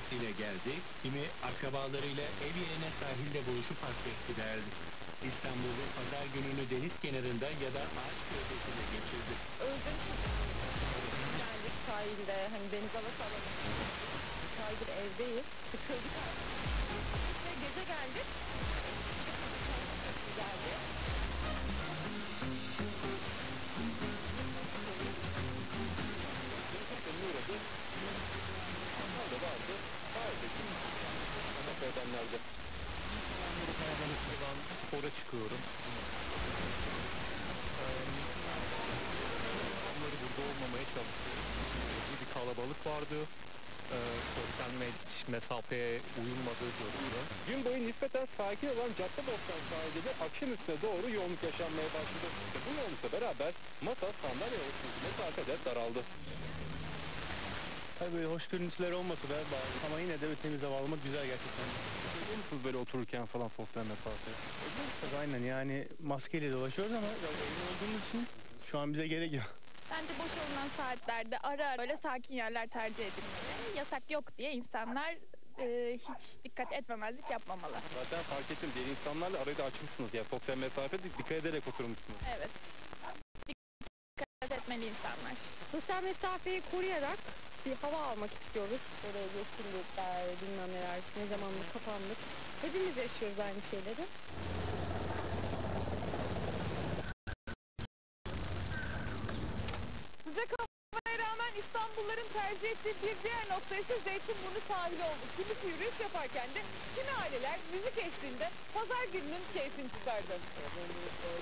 ailesiyle geldi, kimi akrabalarıyla ev yerine sahilde buluşup hasretti derdi. İstanbul'da pazar gününü deniz kenarında ya da ağaç gövdesinde geçirdi. Özlemişim. Geldik sahilde, hani deniz havası alalım. Bir aydır evdeyiz, sıkıldık artık. İşte gece geldik. Geldi. Orada vardı. Sahildeki ana edenlerde. Ben kalabalıktan spora çıkıyorum. Onları burada olmamaya çalışıyorum. Bir kalabalık vardı. Sosyal mesafeye uyulmadığı görüldü. Gün boyu nispeten sakin olan Caddebostan sahilde akşamüstüne doğru yoğunluk yaşanmaya başladı. Bu yoğunlukla beraber masa, sandalye arasındaki mesafe de daraldı. Tabii böyle hoş görüntüler olmasa da bazı ama yine de temiz hava almak güzel gerçekten. Biliyor musunuz böyle otururken falan sosyal mesafe? Tabii aynen yani maskeyle dolaşıyoruz ama evde olduğumuz için şu an bize gerek yok. Bence boş olunan saatlerde ara ara böyle sakin yerler tercih edilmeli. Yasak yok diye insanlar hiç dikkat etmemezlik yapmamalı. Zaten fark ettim, diğer insanlarla arayı da açmışsınız. Yani sosyal mesafe dikkat ederek oturmuşsunuz. Evet. Dikkat etmeli insanlar. Sosyal mesafeyi koruyarak bir hava almak istiyoruz. Böyle yeşillikler, bilmem neler, ne zamandır kapandık. Hepimiz yaşıyoruz aynı şeyleri. Sıcak havaya rağmen İstanbulluların tercih ettiği bir diğer nokta ise Zeytinburnu sahili oldu. Kimisi yürüyüş yaparken de kimi aileler müzik eşliğinde pazar gününün keyfini çıkardı.